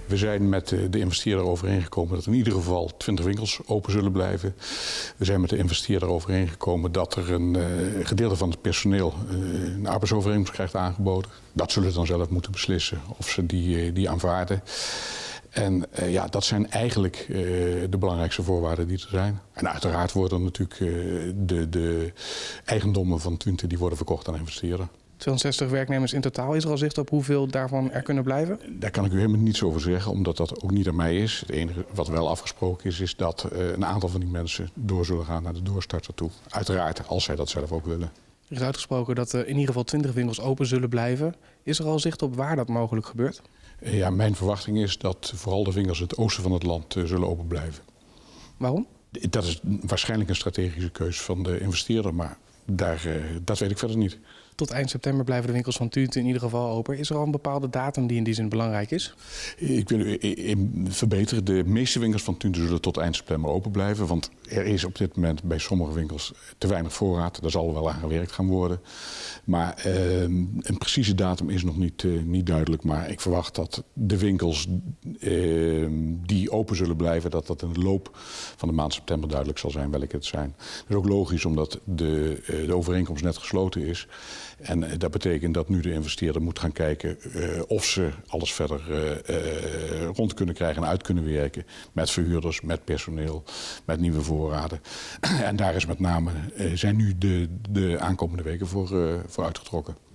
We zijn met de investeerder overeengekomen dat in ieder geval 20 winkels open zullen blijven. We zijn met de investeerder overeengekomen dat er een gedeelte van het personeel een arbeidsovereenkomst krijgt aangeboden. Dat zullen ze dan zelf moeten beslissen of ze die aanvaarden. En dat zijn eigenlijk de belangrijkste voorwaarden die er zijn. En uiteraard worden natuurlijk de eigendommen van Tunte die worden verkocht aan investeerders. 260 werknemers in totaal. Is er al zicht op hoeveel daarvan er kunnen blijven? Daar kan ik u helemaal niets over zeggen, omdat dat ook niet aan mij is. Het enige wat wel afgesproken is dat een aantal van die mensen door zullen gaan naar de doorstarter toe. Uiteraard, als zij dat zelf ook willen. Er is uitgesproken dat in ieder geval 20 winkels open zullen blijven. Is er al zicht op waar dat mogelijk gebeurt? Ja, mijn verwachting is dat vooral de winkels in het oosten van het land zullen open blijven. Waarom? Dat is waarschijnlijk een strategische keuze van de investeerder, maar dat weet ik verder niet. Tot eind september blijven de winkels van Tunte in ieder geval open. Is er al een bepaalde datum die in die zin belangrijk is? Ik wil u verbeteren. De meeste winkels van Tunte zullen tot eind september open blijven. Want er is op dit moment bij sommige winkels te weinig voorraad. Daar zal wel aan gewerkt gaan worden. Maar een precieze datum is nog niet duidelijk. Maar ik verwacht dat de winkels die open zullen blijven, dat in de loop van de maand september duidelijk zal zijn welke het zijn. Dat is ook logisch omdat de overeenkomst net gesloten is. En dat betekent dat nu de investeerder moet gaan kijken of ze alles verder rond kunnen krijgen en uit kunnen werken. Met verhuurders, met personeel, met nieuwe voorraden. En daar is met name zijn nu de aankomende weken voor uitgetrokken.